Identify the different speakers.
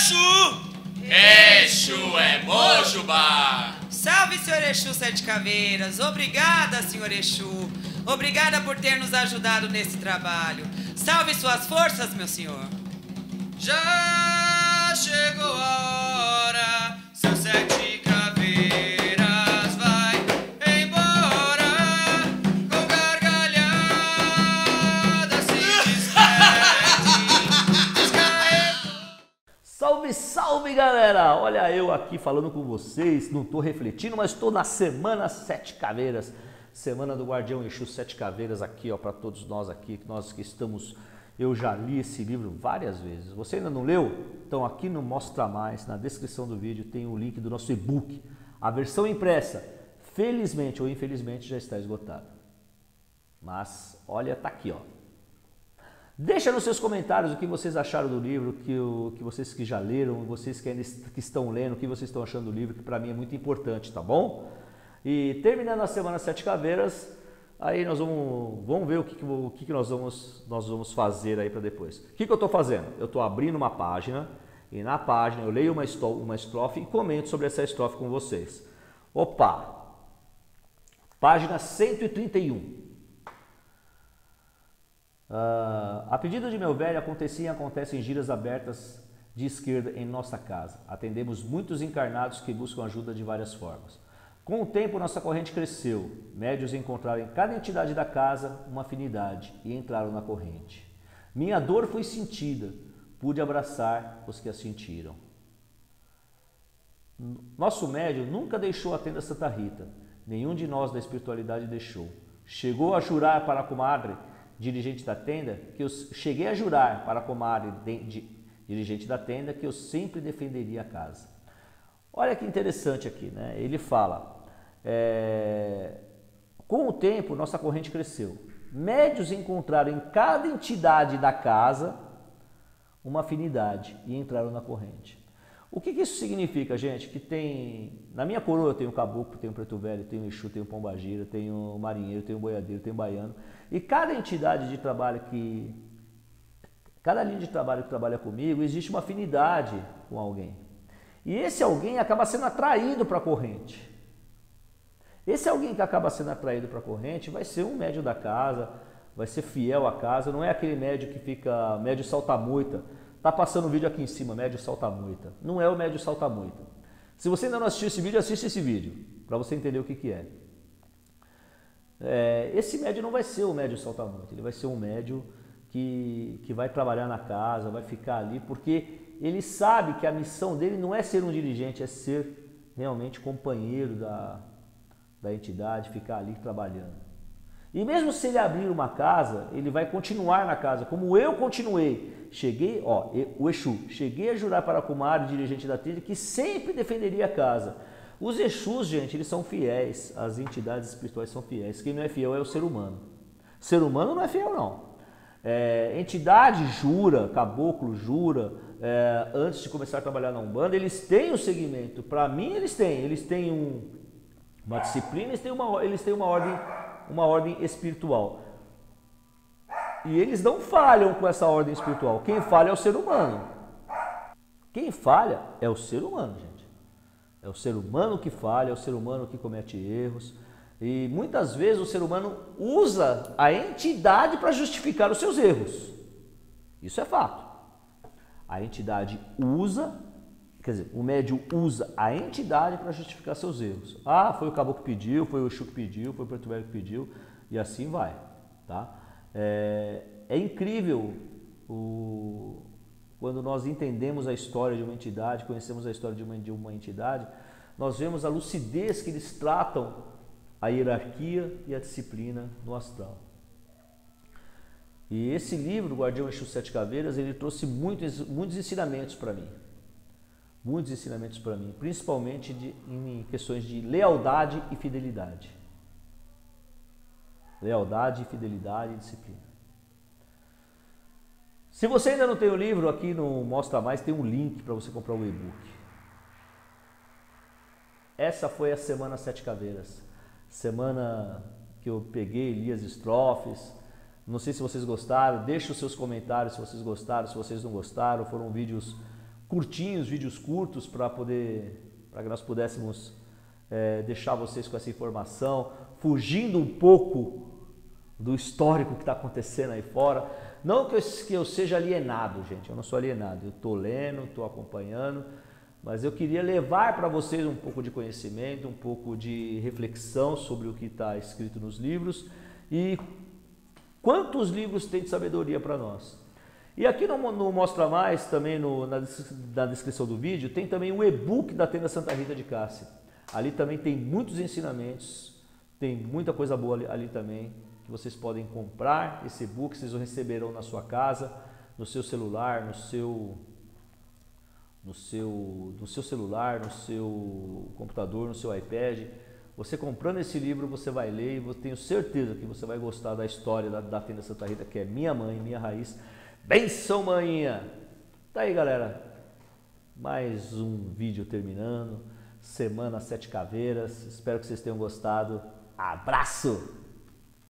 Speaker 1: Exu é Mojubá!
Speaker 2: Salve, senhor Exu Sete Caveiras! Obrigada, senhor Exu! Obrigada por ter nos ajudado nesse trabalho. Salve suas forças, meu senhor!
Speaker 3: Já chegou a hora, seu Sete Caveiras vai embora, com gargalhada se despede.
Speaker 4: Salve, salve, galera! Olha eu aqui falando com vocês, não estou refletindo, mas estou na Semana Sete Caveiras, Semana do Guardião Exu Sete Caveiras aqui, ó, para todos nós aqui, nós que estamos... Eu já li esse livro várias vezes. Você ainda não leu? Então aqui no Mostra Mais, na descrição do vídeo, tem o link do nosso e-book. A versão impressa, felizmente ou infelizmente, já está esgotada. Mas, olha, tá aqui, ó. Deixa nos seus comentários o que vocês acharam do livro, que vocês que já leram, vocês que estão lendo, o que vocês estão achando do livro, que para mim é muito importante, tá bom? E terminando a Semana Sete Caveiras, aí nós vamos ver o que nós vamos fazer aí para depois. O que eu estou fazendo? Eu estou abrindo uma página e na página eu leio uma estrofe e comento sobre essa estrofe com vocês. Opa! Página 131. A pedido de meu velho acontecia e acontecem giras abertas de esquerda em nossa casa. Atendemos muitos encarnados que buscam ajuda de várias formas. Com o tempo, nossa corrente cresceu. Médios encontraram em cada entidade da casa uma afinidade e entraram na corrente. Minha dor foi sentida, pude abraçar os que a sentiram. Nosso médium nunca deixou a tenda Santa Rita, nenhum de nós da espiritualidade deixou. Chegou a jurar para a comadre, dirigente da tenda, cheguei a jurar para a comadre, dirigente da tenda, que eu sempre defenderia a casa. Olha que interessante aqui, né? Ele fala, com o tempo nossa corrente cresceu. Médios encontraram em cada entidade da casa uma afinidade e entraram na corrente. O que isso significa, gente? Que tem, na minha coroa eu tenho o caboclo, tenho o preto velho, tenho o Exu, tenho o pombagira, tenho o marinheiro, tenho o boiadeiro, tenho o baiano. E cada entidade de trabalho cada linha de trabalho que trabalha comigo, existe uma afinidade com alguém. E esse alguém acaba sendo atraído para a corrente. Esse alguém que acaba sendo atraído para a corrente vai ser um médium da casa, vai ser fiel à casa, não é aquele médium que fica, médium salta-moita. Tá passando o vídeo aqui em cima, médium salta-moita. Não é o médium salta-moita. Se você ainda não assistiu esse vídeo, assiste esse vídeo, para você entender o que é. Esse médium não vai ser o médium salta-moita, ele vai ser um médium que vai trabalhar na casa, vai ficar ali, porque ele sabe que a missão dele não é ser um dirigente, é ser realmente companheiro da entidade, ficar ali trabalhando. E mesmo se ele abrir uma casa, ele vai continuar na casa, como eu continuei. Cheguei, ó, o Exu, cheguei a jurar para a comadre, dirigente da tenda, que sempre defenderia a casa. Os Exus, gente, eles são fiéis, as entidades espirituais são fiéis. Quem não é fiel é o ser humano. O ser humano não é fiel, não. Entidade jura, caboclo jura, antes de começar a trabalhar na Umbanda, eles têm um segmento. Para mim, eles têm uma disciplina, eles têm uma ordem espiritual. E eles não falham com essa ordem espiritual. Quem falha é o ser humano. Quem falha é o ser humano, gente. É o ser humano que falha, é o ser humano que comete erros. E muitas vezes o ser humano usa a entidade para justificar os seus erros. Isso é fato. A entidade usa, quer dizer, o médium usa a entidade para justificar seus erros. Ah, foi o caboclo que pediu, foi o Exu que pediu, foi o preto velho que pediu, e assim vai. Tá? É incrível quando nós entendemos a história de uma entidade, conhecemos a história de uma entidade, nós vemos a lucidez que eles tratam a hierarquia e a disciplina no astral. E esse livro, Guardião Exu Sete Caveiras, ele trouxe muitos ensinamentos para mim. Muitos ensinamentos para mim, principalmente em questões de lealdade e fidelidade. Lealdade, fidelidade e disciplina. Se você ainda não tem o livro, aqui no Mostra Mais tem um link para você comprar o e-book. Essa foi a Semana Sete Caveiras. Semana que eu peguei, li as estrofes. Não sei se vocês gostaram, deixe os seus comentários se vocês gostaram, se vocês não gostaram. Foram vídeos curtinhos, vídeos curtos para que nós pudéssemos deixar vocês com essa informação, fugindo um pouco do histórico que está acontecendo aí fora. Não que eu seja alienado, gente, eu não sou alienado, eu estou lendo, estou acompanhando, mas eu queria levar para vocês um pouco de conhecimento, um pouco de reflexão sobre o que está escrito nos livros e quantos livros tem de sabedoria para nós. E aqui no Mostra Mais, também na descrição do vídeo, tem também o e-book da Tenda Santa Rita de Cássia. Ali também tem muitos ensinamentos, tem muita coisa boa ali também, que vocês podem comprar esse e-book, vocês o receberão na sua casa, no seu celular, no seu celular, no seu computador, no seu iPad. Você comprando esse livro, você vai ler e eu tenho certeza que você vai gostar da história da Tenda Santa Rita, que é minha mãe, minha raiz. Benção, maninha! Tá aí, galera. Mais um vídeo terminando. Semana Sete Caveiras. Espero que vocês tenham gostado. Abraço!